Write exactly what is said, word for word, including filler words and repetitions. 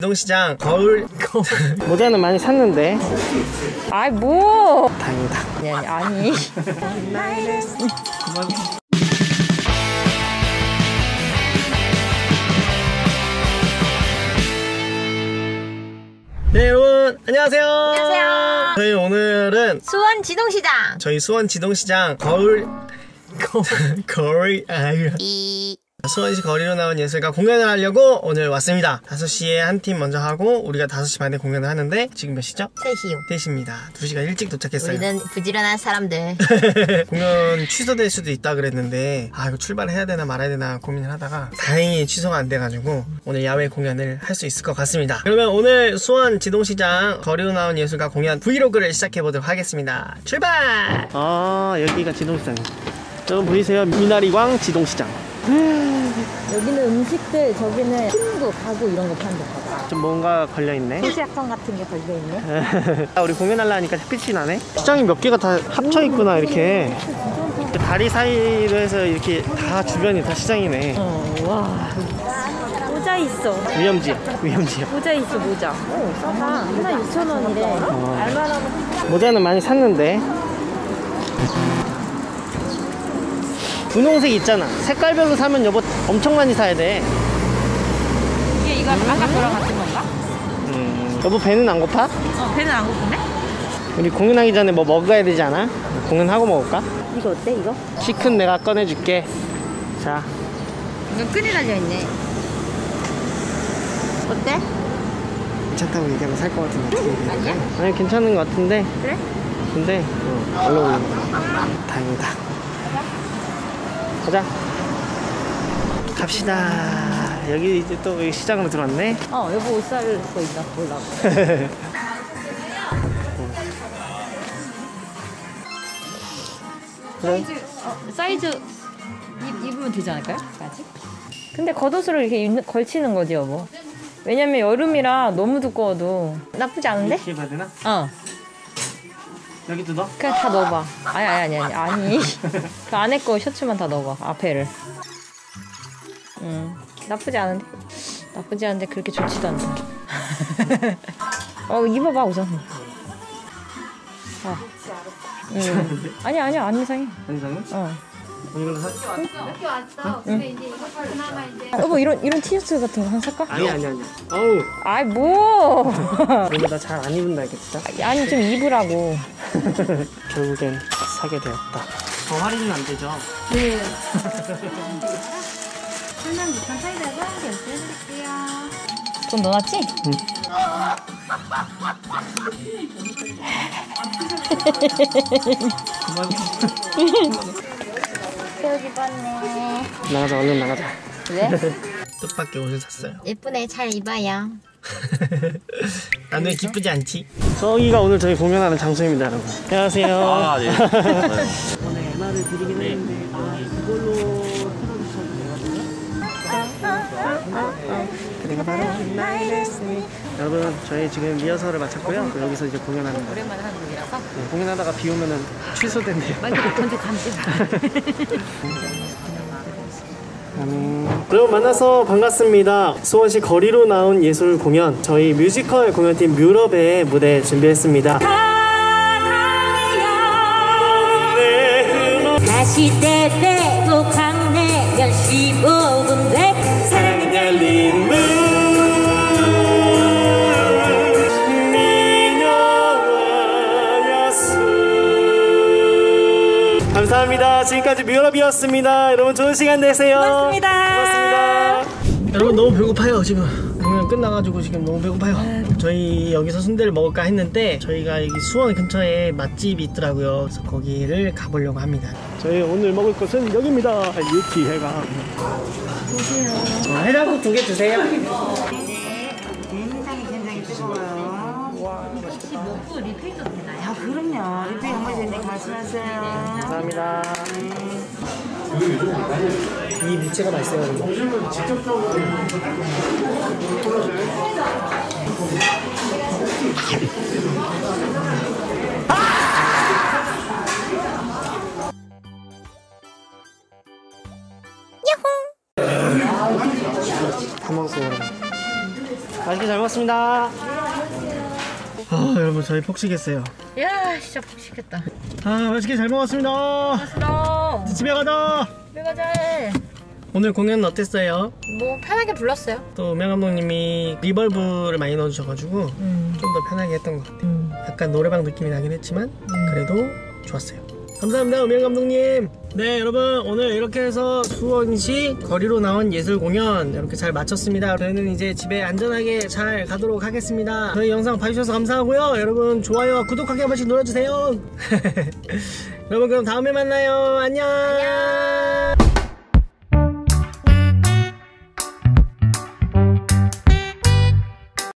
지동시장 거울 모자는 많이 샀는데. 아이 뭐 다행이다. 아니 아니 네 여러분 안녕하세요. 안녕하세요. 저희 오늘은 수원 지동시장 저희 수원 지동시장 거울 거울 아유 이 수원시 거리로 나온 예술가 공연을 하려고 오늘 왔습니다. 다섯 시에 한 팀 먼저 하고 우리가 다섯 시 반에 공연을 하는데 지금 몇 시죠? 세 시요. 세 시입니다. 두 시간 일찍 도착했어요. 우리는 부지런한 사람들. 공연 취소될 수도 있다 그랬는데 아 이거 출발해야 되나 말아야 되나 고민을 하다가 다행히 취소가 안 돼가지고 오늘 야외 공연을 할 수 있을 것 같습니다. 그러면 오늘 수원 지동시장 거리로 나온 예술가 공연 브이로그를 시작해보도록 하겠습니다. 출발! 아 여기가 지동시장. 여러분 보이세요? 미나리광 지동시장. 여기는 음식들, 저기는 친구, 가구 이런 거 파는 데가. 좀 뭔가 걸려있네. 소시약성 같은 게 걸려있네. 우리 공연하려 하니까 햇빛이 나네. 시장이 몇 개가 다 합쳐있구나 이렇게. 다리 사이로 해서 이렇게 다 주변이 다 시장이네. 어, 와. 모자 있어. 위험지야 위험지야. 모자 있어, 모자. 오, 싸다. 하나 육천 원이래. 어. 알만하고. 모자는 많이 샀는데. 분홍색 있잖아. 색깔별로 사면 여보 엄청 많이 사야 돼. 이게 이거 아까 거랑 같은 건가? 음. 여보 배는 안 고파? 어, 배는 안 고픈데? 우리 공연하기 전에 뭐 먹어야 되지 않아? 공연하고 먹을까? 이거 어때, 이거? 시큰 내가 꺼내줄게. 자. 이거 끈이 달려있네. 어때? 괜찮다고 얘기하면 살 것 같은데. 아니야? 아니 괜찮은 것 같은데. 그래? 근데 어, 얼른 올리는 거야. 다행이다. 가자. 갑시다. 여기 이제 또 여기 시장으로 들어왔네. 어, 여보 옷 살 거 있나 보려고. 그래. 어, 사이즈 입, 입으면 되지 않을까요? 아직? 근데 겉옷으로 이렇게 입는, 걸치는 거지 여보. 왜냐면 여름이라 너무 두꺼워도 나쁘지 않은데? 이렇게 봐야 되나? 어. 여기도 넣어? 그냥 다 넣어봐. 아니 아니 아니 아니. 그 안에 거 셔츠만 다 넣어봐. 앞에를. 음 나쁘지 않은데? 나쁘지 않은데 그렇게 좋지도 않다. 어 입어봐 우선. 어. 음. 아니 아니 안 이상해. 안 이상해? 어. 이걸로 사? 이렇게 왔어. 근데 이제 이거 그나마 이제 여보 이런 이런 티셔츠 같은 거 하나 살까? 아니 아니 아니. 어우. 아이 뭐? 오늘 나 잘 안 입은다 알겠다. 아니 좀 입으라고. 결국엔 사게 되었다. 더 할인은 안 되죠? 네. 설명 육천 사이드에서 결제해드릴게요. 돈 넣어놨지? 응. 여기 봤네. 나가자 얼른 나가자. 왜? 뜻밖의 옷을 샀어요. 예쁘네. 잘 입어요. 나는 왜 기쁘지 않지? 저기가 오늘 저희 공연하는 장소입니다 여러분. 안녕하세요. 아, 네. 오늘 엠알을 드리긴 했는데 아, 이걸로 틀어주셔도 그대가 바로 여러분 저희 지금 리허설을 마쳤고요. 여기서 이제 공연하는 거예요. 오랜만에 하는 곡이라서. 네, 공연하다가 비 오면은 취소된대요. 근데 감지 음. 여러분 만나서 반갑습니다. 수원시 거리로 나온 예술 공연 저희 뮤지컬 공연팀 뮤럽의 무대 준비했습니다. 다시 때 빼고 강내면 십오 분 돼 사랑이 열린 문 미녀와 야수. 감사합니다. 지금까지 뮤럽이었습니다. 여러분 좋은 시간 되세요. 고맙습니다. 고맙습니다. 여러분 너무 배고파요 지금. 공연 끝나가지고 지금 너무 배고파요. 저희 여기서 순대를 먹을까 했는데 저희가 여기 수원 근처에 맛집이 있더라고요. 그래서 거기를 가보려고 합니다. 저희 오늘 먹을 것은 여기입니다. 유티해가. 어, 해장국 두 개 주세요. 굉장히 굉장히 뜨거워요. 혹시 먹고 리필도 되나요? 아 그럼요. 리필 정말 되니까 말씀하세요. 감사합니다. 이 무채가 맛있어요. 다 먹었어요 여러분. 맛있게 잘 먹었습니다. 아 여러분 저희 폭식했어요. 야 진짜 맛있겠다. 아 맛있게 잘 먹었습니다. 맛있어. 집에 가자. 집에 가자. 오늘 공연은 어땠어요? 뭐 편하게 불렀어요. 또 음향 감독님이 리벌브를 많이 넣어주셔가지고 음. 좀 더 편하게 했던 것 같아요. 음. 약간 노래방 느낌이 나긴 했지만 그래도 좋았어요. 감사합니다 음향 감독님. 네 여러분 오늘 이렇게 해서 수원시 거리로 나온 예술 공연 이렇게 잘 마쳤습니다. 저희는 이제 집에 안전하게 잘 가도록 하겠습니다. 저희 영상 봐주셔서 감사하고요. 여러분 좋아요와 구독하기 한 번씩 눌러주세요. 여러분 그럼 다음에 만나요. 안녕. 안녕.